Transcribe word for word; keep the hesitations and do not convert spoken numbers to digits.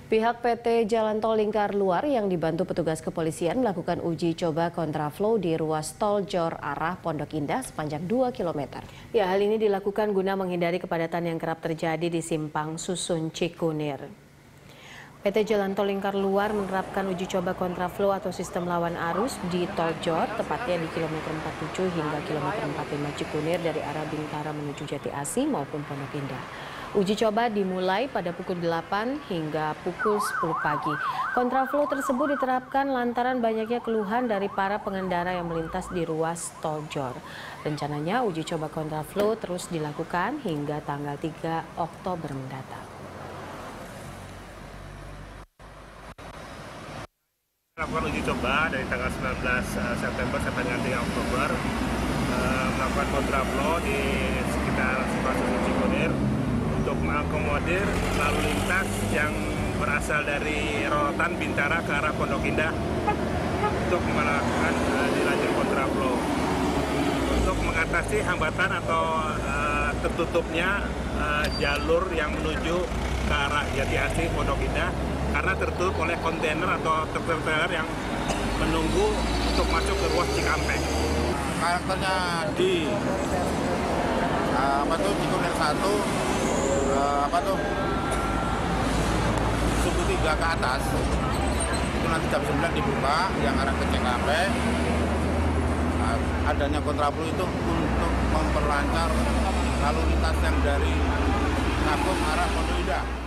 Pihak P T Jalan Tol Lingkar Luar yang dibantu petugas kepolisian melakukan uji coba kontraflow di ruas tol Jor arah Pondok Indah sepanjang dua kilometer. Ya, hal ini dilakukan guna menghindari kepadatan yang kerap terjadi di simpang Susun Cikunir. P T Jalan Tol Lingkar Luar menerapkan uji coba kontraflow atau sistem lawan arus di tol Jor, tepatnya di kilometer empat puluh tujuh hingga kilometer empat puluh lima Cikunir dari arah Bintara menuju Jati Asih maupun Pondok Indah. Uji coba dimulai pada pukul delapan hingga pukul sepuluh pagi. Kontraflow tersebut diterapkan lantaran banyaknya keluhan dari para pengendara yang melintas di ruas tol Jor. Rencananya uji coba kontraflow terus dilakukan hingga tanggal tiga Oktober mendatang. Melakukan uji coba dari tanggal sembilan belas September sampai dengan tiga Oktober, eh, melakukan kontraflow di sekitar simpang Susun Cikunir untuk mengakomodir lalu lintas yang berasal dari rorotan Bintara ke arah Pondok Indah untuk melakukan uh, di lajur kontraflow untuk mengatasi hambatan atau uh, tertutupnya uh, jalur yang menuju ke arah Jati Asih Pondok Indah karena tertutup oleh kontainer atau truk-trailer yang menunggu untuk masuk ke ruas Cikampek. Karakternya di uh, apa tuh Cikunir satu uh, apa tuh suku tiga ke atas itu nanti jam sembilan dibuka yang arah ke Cikampek. Nah, adanya kontraflow itu untuk memperlancar lalu lintas yang dari Cakung arah Pondok Indah.